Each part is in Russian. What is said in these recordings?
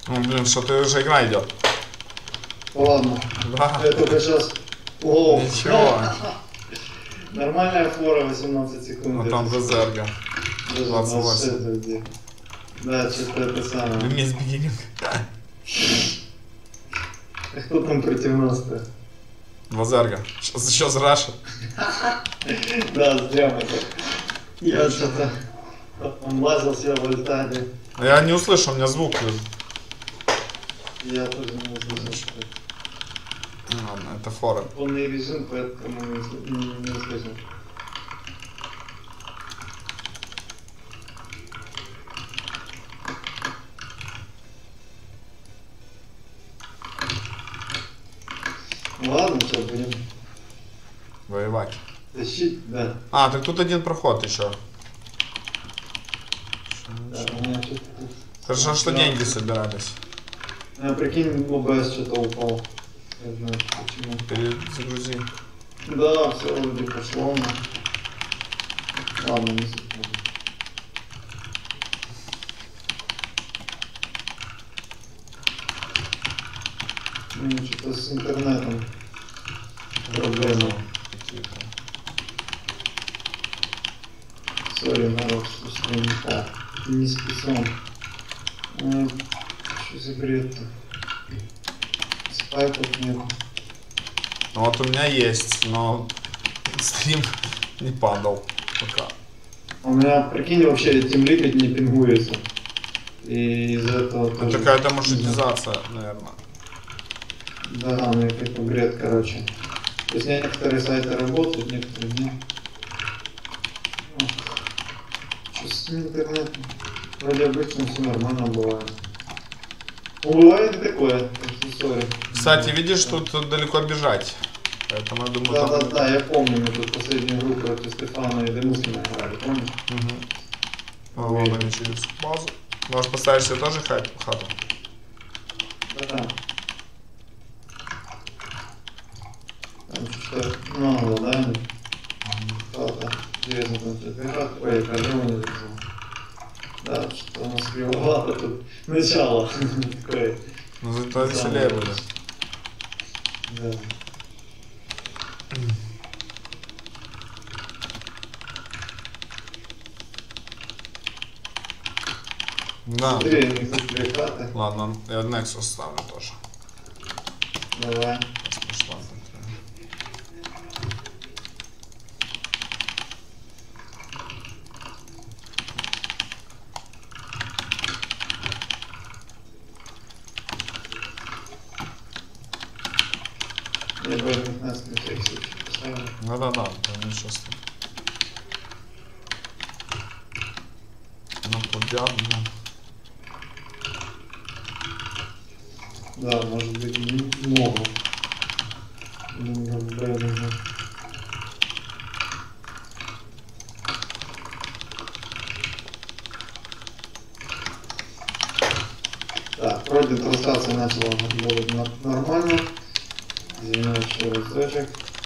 Ну, блин, что-то уже игра идет. Ладно. Да. Я только сейчас... О, Ничего. нормальная фора 18 секунд. А там Везерга. Даже 28. Да, что-то это самое. Вместе бегинг. А кто там против нас-то? Вазерга. Сейчас Раша. Да, зря мы так. Я что-то лазился в альтаре. Я не услышал, у меня звук. Я тоже не услышал. Ладно, это фора. Полный режим, поэтому не услышал. Ладно, что, будем Воевать. тащить, да. А, так тут один проход еще. Да, у меня что-то тут... Хорошо, что деньги собирались. А, прикинь, ОБС что-то упал. Я знаю почему. Перезагрузи. Да, все вроде пошло. Ладно, не суть. Что-то с интернетом проблемы. Сори, народ, что не так. Не специон. Что за бред-то? Спайков нет. Ну вот у меня есть, но стрим не падал пока. У меня, прикинь, вообще тимликать не пингуется. И из-за этого Это тоже... какая-то маршрутизация, наверное. Да, ну какой-то бред, короче. То есть некоторые сайты работают, некоторые нет. Что с интернетом? Вроде обычно все нормально бывает. Ну, бывает и такое, сори. Кстати, видишь, тут далеко бежать. Поэтому я думаю, там... Да, я помню, мы тут последнюю игру против Стефана и Демускина играли, помнишь? Угу. Вон они через базу. Можешь поставить себе тоже хату? Да. Там что-то мало, да? Хата. Интересно, там что-то хата. Ой, я козел не взял. Да, что у нас кривовато тут. Начало. Такое. Ну зато веселее будет. Да. Да. Смотри, у них тут две хаты. Ладно, я Nexus ставлю тоже. Давай. Пошла тут. Я бы их нас на всякий случай поставил. Да-да-да, это ничего с ним. Ну, подъем, да. Да, может быть, много. Так, вроде трансляция начала работать нормально. Извиняюсь, еще разочек.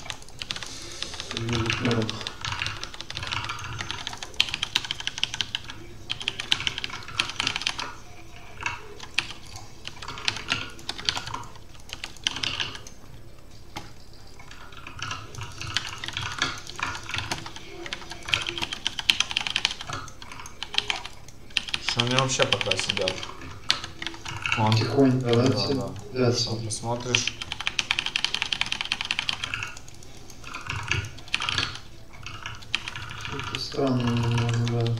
Что они вообще пока сидят? Вон. Тихонько, да? Да. Что, посмотришь? Что-то странное немного, да.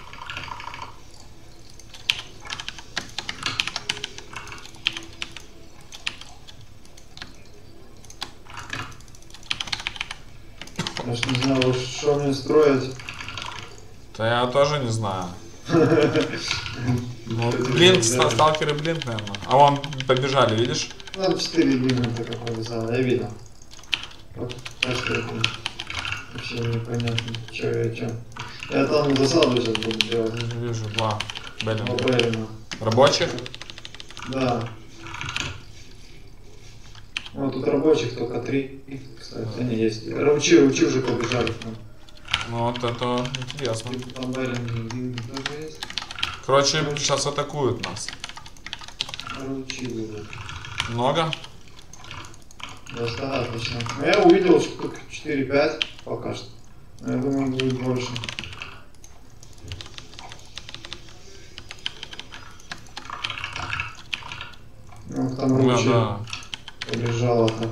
Я ж не знаю, что мне строить. Да я тоже не знаю. Ну, блинк, сталкеры блинк, наверное. А вон побежали, видишь? Там 4 гиганта какого зала, я видел. Вот, так что это вообще непонятно, что я чё. Я там засаду сейчас буду делать. Вижу, два. Беллина. Беллина. Рабочих? Да. Вот тут рабочих только 3, кстати, они есть. Учи уже побежали к нам. Ну вот это интересно. Там Беллин тоже есть. Короче, сейчас атакуют нас. Ручи будут. Много? Достаточно. Но я увидел штук 4-5 пока что. Но я думаю, будет больше. Ну, там ручи Да. лежало-то.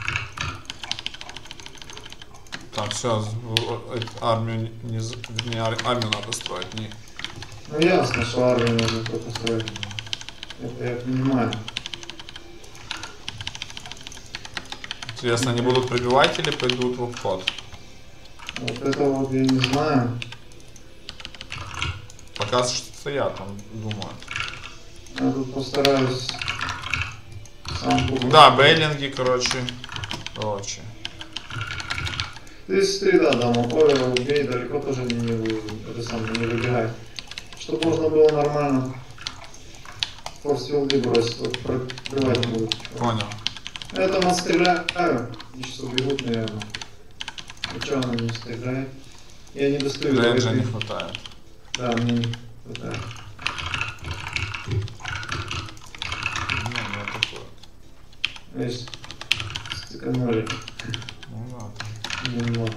Так, все, армию не, вернее, армию надо строить, не. Ну ясно, что армию нужно только строить. Это я понимаю. Интересно, они будут пробивать или пойдут в обход? Вот это вот я не знаю. Пока что стоят, там думают. Я тут постараюсь сам купить. Да, бейлинги, короче. Ты смотри, да, там Овера убей, далеко тоже не выбегай. Чтобы можно было нормально форсфилды бросить, вот пробивать будут. Понял. Я там отстреляю, они сейчас убегут, наверное. И что она не стреляет? Я не достаю. Рейнджа не хватает. Да, мне не хватает. Ну, такое. Видишь, сэкономили. Ну да. Немного.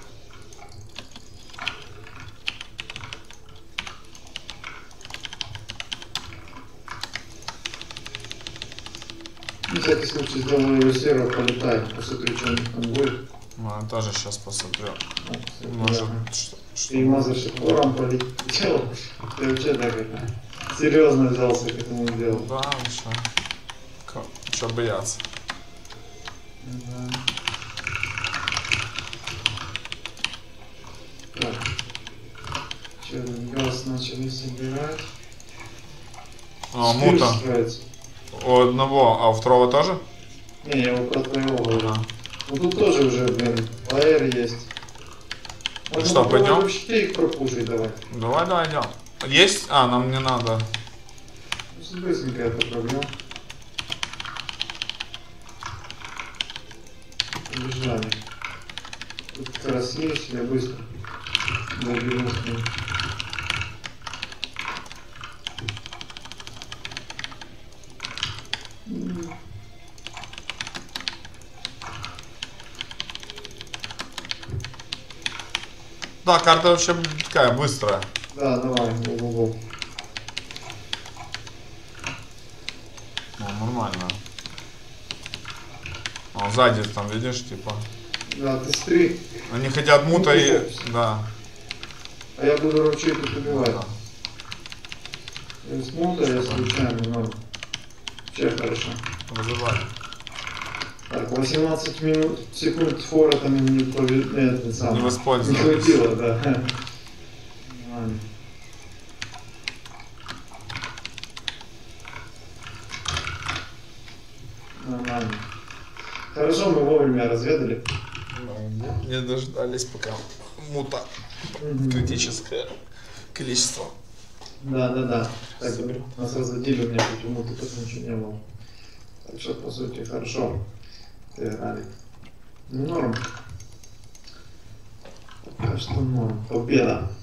На всякий случай сделаю ресерва, полетаю, посмотрю, что у них там будет. Ну, я тоже сейчас посмотрю. Вот, Может, да. что... И мазаешь хлором полетел. Ты вообще так это серьезно взялся к этому делу. Да, что бояться. Да. Так. Что, газ начали собирать. А, мута. Строится. У одного, а у второго тоже? Не, я его про твоего говорю. Ага. Ну тут тоже уже, блин, АР есть. Можно что, пойдем? вообще их пропушить давай. Давай, идем. Есть? А, нам не надо. Ну, быстренько это пробьем. Побежали. Тут как раз есть, я быстро доберусь к ним. Да, карта вообще такая быстрая. Да, давай, ого-го. Ну, нормально. А сзади там, видишь, типа. Да, ты смотри. Они хотят мута и... Да. А я буду ручей тут убивать. Да. Я смута, я случайно, но... Вообще хорошо. Вызывали. Так, 18 минут, секунд фора там не повезло, Не не воспользовались. хватило, да. Нормально. Нормально. Хорошо, мы вовремя разведали. Не дождались, пока мута критическое количество. Да. Так, нас разводили, у меня почему-то тут ничего не было. Так что, по сути, хорошо. Сыграли. Ну, норм. Пока что норм. Победа.